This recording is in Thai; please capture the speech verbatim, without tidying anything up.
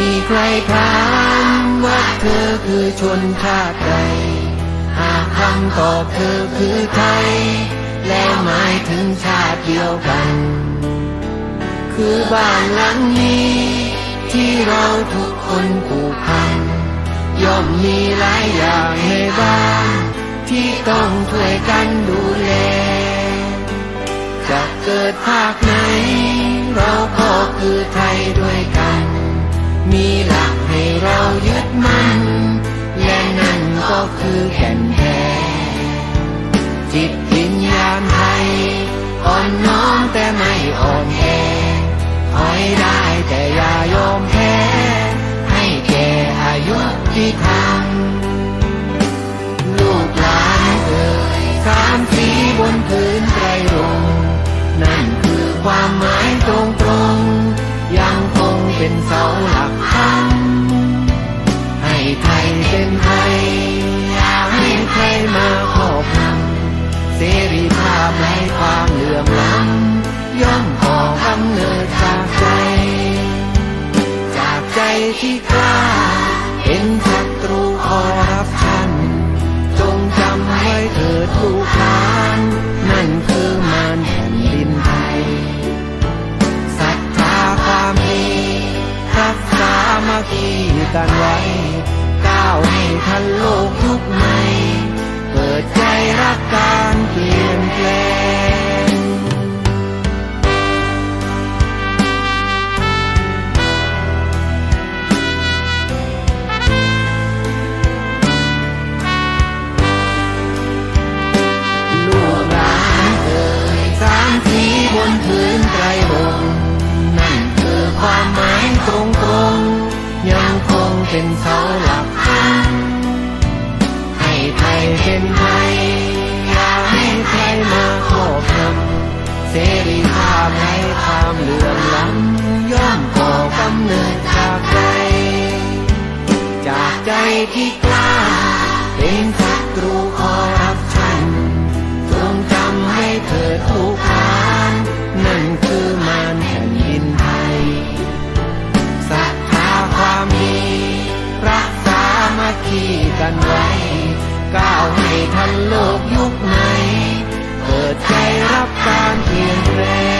มีใครถามว่าเธอคือชนชาติใดหากคำตอบเธอคือไทยแล้วหมายถึงชาติเดียวกันคือบ้านหลังนี้ที่เราทุกคนผูกพันย่อมมีหลายอย่างในบ้านที่ต้องช่วยกันดูแลจะเกิดภาคไหนเราก็คือไทยด้วยกันมีหลักให้เรายึดมั่นและนั่นก็คือแก่นแท้จิตวิญญาณไทยอ่อนน้อมแต่ไม่อ่อนแอถอยได้แต่อย่ายอมแพ้ให้แก่อายุที่ทำลูกหลานเอ่ยสามสีบนพื้นไตรรงค์นั่นคือความหมายตรงตรงยังคงเป็นเสาหลักธรรมให้ไทยเป็นไทยอย่าให้ใครมาครอบงำเสรีภาพไร้ความเหลื่อมล้ำย่อมก่อกำเนิดจากใจจากใจที่กล้าเป็นศัตรูคอร์รัปชันจงจำไว้เถิดลูกหลานนั่นคือมารแผ่นดินไทยศรัทธาความดีรักษามัคคีกันไว้ก้าวให้ทันโลกยุคใหม่เปิดใจรับการเปลี่ยนแปลงบนพื้นไตรรงค์นั่นคือความหมายตรงตรงยังคงเป็นเสาหลักธรรมให้ไทยเป็นไทยอย่าให้ใครมาครอบงำเสรีภาพให้ความเหลื่อมล้ำย่อมก่อกำเนิดจากใจจากใจที่กล้าเป็นศัตรูคอร์รัปชันจงจำให้เถิดทุกท่านนั่นคือมารแผ่นดินไทยศรัทธาความดีรักษามัคคีกันไว้ก้าวให้ทันโลกยุคใหม่เปิดใจรับการเปลี่ยนแปลง